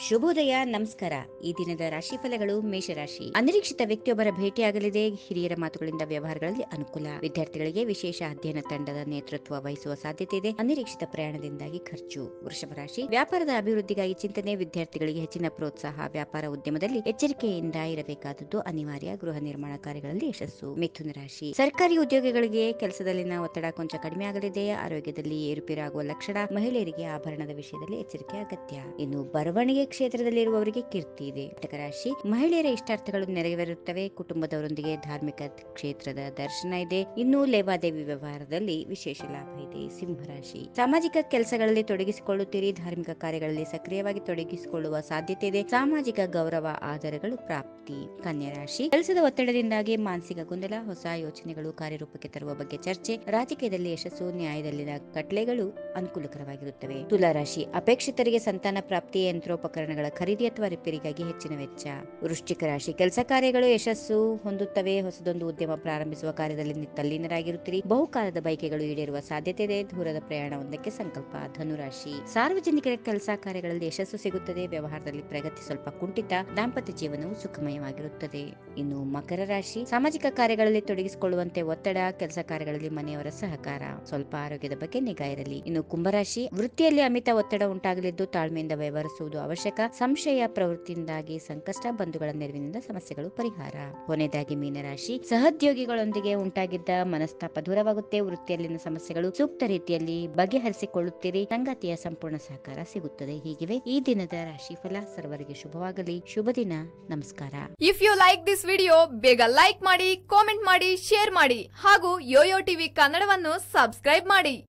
ಶುಭೋದಯ, ನಮಸ್ಕಾರ. ಈ ದಿನದ ರಾಶಿಫಲಗಳು. ಮೇಷರಾಶಿ. ಅನಿರೀಕ್ಷಿತ ವ್ಯಕ್ತಿಯೊಬ್ಬರ ಭೇಟಿಯಾಗಲಿದೆ. ಹಿರಿಯರ ಮಾತುಗಳಿಂದ ವ್ಯವಹಾರಗಳಲ್ಲಿ ಅನುಕೂಲ. ವಿದ್ಯಾರ್ಥಿಗಳಿಗೆ ವಿಶೇಷ ಅಧ್ಯಯನ ತಂಡದ ನೇತೃತ್ವ ವಹಿಸುವ ಸಾಧ್ಯತೆ ಇದೆ. ಅನಿರೀಕ್ಷಿತ ಪ್ರಯಾಣದಿಂದಾಗಿ ಖರ್ಚು. ವೃಷಭ ರಾಶಿ. ವ್ಯಾಪಾರದ ಅಭಿವೃದ್ಧಿಗಾಗಿ ಚಿಂತನೆ. ವಿದ್ಯಾರ್ಥಿಗಳಿಗೆ ಹೆಚ್ಚಿನ ಪ್ರೋತ್ಸಾಹ. ವ್ಯಾಪಾರ ಉದ್ಯಮದಲ್ಲಿ ಎಚ್ಚರಿಕೆಯಿಂದ ಇರಬೇಕಾದದ್ದು ಅನಿವಾರ್ಯ. ಗೃಹ ನಿರ್ಮಾಣ ಕಾರ್ಯಗಳಲ್ಲಿ ಯಶಸ್ಸು. ಮಿಥುನ ರಾಶಿ. ಸರ್ಕಾರಿ ಉದ್ಯೋಗಿಗಳಿಗೆ ಕೆಲಸದಲ್ಲಿನ ಒತ್ತಡ ಕೊಂಚ ಕಡಿಮೆ ಆಗಲಿದೆ. ಆರೋಗ್ಯದಲ್ಲಿ ಏರುಪೇರಾಗುವ ಲಕ್ಷಣ. ಮಹಿಳೆಯರಿಗೆ ಆಭರಣದ ವಿಷಯದಲ್ಲಿ ಎಚ್ಚರಿಕೆ ಅಗತ್ಯ. ಇನ್ನು ಬರವಣಿಗೆ ಕ್ಷೇತ್ರದಲ್ಲಿರುವವರಿಗೆ ಕೀರ್ತಿ ಇದೆ. ಕಟಕ ರಾಶಿ. ಮಹಿಳೆಯರ ಇಷ್ಟಾರ್ಥಗಳು ನೆರವೇರುತ್ತವೆ. ಕುಟುಂಬದವರೊಂದಿಗೆ ಧಾರ್ಮಿಕ ಕ್ಷೇತ್ರದ ದರ್ಶನ ಇದೆ. ಇನ್ನು ಲೇವಾದೇವಿ ವ್ಯವಹಾರದಲ್ಲಿ ವಿಶೇಷ ಲಾಭ ಇದೆ. ಸಿಂಹರಾಶಿ. ಸಾಮಾಜಿಕ ಕೆಲಸಗಳಲ್ಲಿ ತೊಡಗಿಸಿಕೊಳ್ಳುತ್ತೀರಿ. ಧಾರ್ಮಿಕ ಕಾರ್ಯಗಳಲ್ಲಿ ಸಕ್ರಿಯವಾಗಿ ತೊಡಗಿಸಿಕೊಳ್ಳುವ ಸಾಧ್ಯತೆ ಇದೆ. ಸಾಮಾಜಿಕ ಗೌರವ ಆಧಾರಗಳು ಪ್ರಾಪ್ತಿ. ಕನ್ಯಾ ರಾಶಿ. ಕೆಲಸದ ಒತ್ತಡದಿಂದಾಗಿ ಮಾನಸಿಕ ಗೊಂದಲ. ಹೊಸ ಯೋಚನೆಗಳು ಕಾರ್ಯರೂಪಕ್ಕೆ ತರುವ ಬಗ್ಗೆ ಚರ್ಚೆ. ರಾಜಕೀಯದಲ್ಲಿ ಯಶಸ್ಸು. ನ್ಯಾಯದಲ್ಲಿನ ಕಟ್ಲೆಗಳು ಅನುಕೂಲಕರವಾಗಿರುತ್ತವೆ. ತುಲಾ ರಾಶಿ. ಅಪೇಕ್ಷಿತರಿಗೆ ಸಂತಾನ ಪ್ರಾಪ್ತಿ. ಯಂತ್ರೋಪಕರಣಗಳ ಖರೀದಿ ಅಥವಾ ರಿಪೇರಿಗಾಗಿ ಹೆಚ್ಚಿನ ವೆಚ್ಚ. ವೃಶ್ಚಿಕ ರಾಶಿ. ಕೆಲಸ ಕಾರ್ಯಗಳು ಯಶಸ್ಸು ಹೊಂದುತ್ತವೆ. ಹೊಸದೊಂದು ಉದ್ಯಮ ಪ್ರಾರಂಭಿಸುವ ಕಾರ್ಯದಲ್ಲಿ ತಲ್ಲೀನರಾಗಿರುತ್ತೀರಿ. ಬಹುಕಾಲದ ಬಯಕೆಗಳು ಈಡೇರುವ ಸಾಧ್ಯತೆ ಇದೆ. ದೂರದ ಪ್ರಯಾಣವೊಂದಕ್ಕೆ ಸಂಕಲ್ಪ. ಧನುರಾಶಿ. ಸಾರ್ವಜನಿಕರ ಕೆಲಸ ಕಾರ್ಯಗಳಲ್ಲಿ ಯಶಸ್ಸು ಸಿಗುತ್ತದೆ. ವ್ಯವಹಾರದಲ್ಲಿ ಪ್ರಗತಿ ಸ್ವಲ್ಪ ಕುಂಠಿತ. ದಾಂಪತ್ಯ ಜೀವನವು ಸುಖಮಯವಾಗಿರುತ್ತದೆ. ಇನ್ನು ಮಕರ ರಾಶಿ. ಸಾಮಾಜಿಕ ಕಾರ್ಯಗಳಲ್ಲಿ ತೊಡಗಿಸಿಕೊಳ್ಳುವಂತೆ ಒತ್ತಡ. ಕೆಲಸ ಕಾರ್ಯಗಳಲ್ಲಿ ಮನೆಯವರ ಸಹಕಾರ. ಸ್ವಲ್ಪ ಆರೋಗ್ಯದ ಬಗ್ಗೆ ನಿಗಾ ಇರಲಿ. ಇನ್ನು ಕುಂಭರಾಶಿ. ವೃತ್ತಿಯಲ್ಲಿ ಅಮಿತ ಒತ್ತಡ ಉಂಟಾಗಲಿದ್ದು ತಾಳ್ಮೆಯಿಂದ ವ್ಯವಹರಿಸುವುದು ಅವಶ್ಯಕ. ಸಂಶಯ ಪ್ರವೃತ್ತಿಯಿಂದಾಗಿ ಸಂಕಷ್ಟ. ಬಂಧುಗಳ ನೆರವಿನಿಂದ ಸಮಸ್ಯೆಗಳು ಪರಿಹಾರ. ಕೊನೆಯದಾಗಿ ಮೀನರಾಶಿ. ಸಹೋದ್ಯೋಗಿಗಳೊಂದಿಗೆ ಉಂಟಾಗಿದ್ದ ಮನಸ್ತಾಪ ದೂರವಾಗುತ್ತೆ. ವೃತ್ತಿಯಲ್ಲಿನ ಸಮಸ್ಯೆಗಳು ಸೂಕ್ತ ರೀತಿಯಲ್ಲಿ ಬಗೆಹರಿಸಿಕೊಳ್ಳುತ್ತೀರಿ. ಸಂಗಾತಿಯ ಸಂಪೂರ್ಣ ಸಹಕಾರ ಸಿಗುತ್ತದೆ. ಹೀಗಿವೆ ಈ ದಿನದ ರಾಶಿಫಲ. ಸರ್ವರಿಗೆ ಶುಭವಾಗಲಿ. ಶುಭ ದಿನ. ನಮಸ್ಕಾರ. If you like this video, ಬೇಗ ಲೈಕ್ ಮಾಡಿ, ಕಾಮೆಂಟ್ ಮಾಡಿ, ಶೇರ್ ಮಾಡಿ ಹಾಗೂ ಯೋಯೋ ಟಿವಿ ಕನ್ನಡವನ್ನು ಸಬ್ಸ್ಕ್ರೈಬ್ ಮಾಡಿ.